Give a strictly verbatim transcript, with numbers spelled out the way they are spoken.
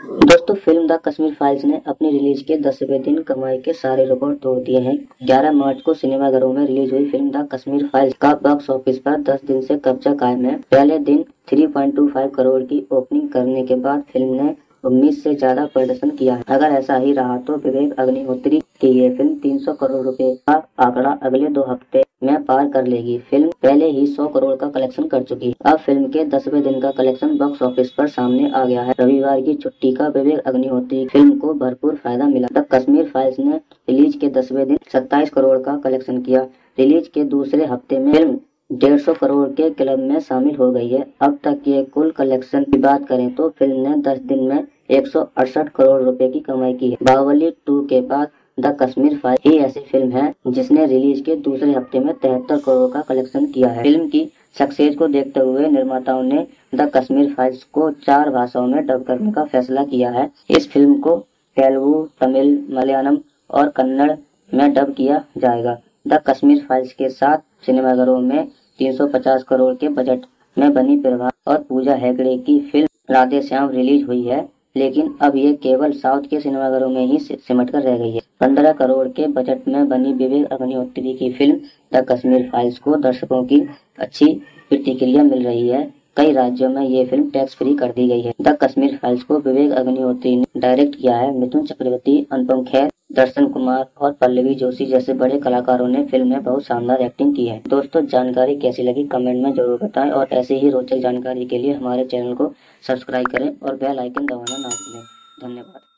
दोस्तों, film the Kashmir files ने अपनी रिलीज के दसवें दिन कमाई के सारे रिकॉर्ड तोड़ दिए हैं। ग्यारह मार्च को सिनेमाघरों में रिलीज हुई फिल्म द कश्मीर फाइल्स का बॉक्स ऑफिस पर दस दिन से कब्जा कायम है। पहले दिन तीन पॉइंट दो पाँच करोड़ की ओपनिंग करने के बाद फिल्म ने उम्मीद से ज्यादा प्रदर्शन किया है। अगर ऐसा ही रहा तो विवेक अग्निहोत्री की ये फिल्म तीन सौ करोड़ रुपए का आंकड़ा अगले दो हफ्ते में पार कर लेगी। फिल्म पहले ही सौ करोड़ का कलेक्शन कर चुकी है। अब फिल्म के दसवें दिन का कलेक्शन बॉक्स ऑफिस पर सामने आ गया है। रविवार की छुट्टी का विवेक अग्निहोत्री फिल्म को भरपूर फायदा मिला। द कश्मीर फाइल्स ने रिलीज के दसवें दिन सत्ताईस करोड़ का कलेक्शन किया। रिलीज के दूसरे हफ्ते में फिल्म डेढ़ सौ करोड़ के क्लब में शामिल हो गई है। अब तक के कुल कलेक्शन की बात करें तो फिल्म ने दस दिन में एक सौ अड़सठ करोड़ रुपए की कमाई की है। बाहुबली टू के बाद द कश्मीर फाइल ही ऐसी फिल्म है जिसने रिलीज के दूसरे हफ्ते में तिहत्तर करोड़ का कलेक्शन किया है। फिल्म की सक्सेस को देखते हुए निर्माताओं ने द कश्मीर फाइल्स को चार भाषाओं में डब करने का फैसला किया है। इस फिल्म को तेलुगु, तमिल, मलयालम और कन्नड़ में डब किया जाएगा। द कश्मीर फाइल्स के साथ सिनेमाघरों में तीन सौ पचास करोड़ के बजट में बनी प्रभास और पूजा हेगड़े की फिल्म राधे श्याम रिलीज हुई है, लेकिन अब ये केवल साउथ के सिनेमाघरों में ही सिमट कर रह गई है। पंद्रह करोड़ के बजट में बनी विवेक अग्निहोत्री की फिल्म द कश्मीर फाइल्स को दर्शकों की अच्छी प्रतिक्रिया मिल रही है। कई राज्यों में ये फिल्म टैक्स फ्री कर दी गई है। द कश्मीर फाइल्स को विवेक अग्निहोत्री ने डायरेक्ट किया है। मिथुन चक्रवर्ती, अनुपम खेर, दर्शन कुमार और पल्लवी जोशी जैसे बड़े कलाकारों ने फिल्म में बहुत शानदार एक्टिंग की है। दोस्तों, जानकारी कैसी लगी कमेंट में जरूर बताएं और ऐसे ही रोचक जानकारी के लिए हमारे चैनल को सब्सक्राइब करें और बेल आइकन दबाना ना भूलें। धन्यवाद।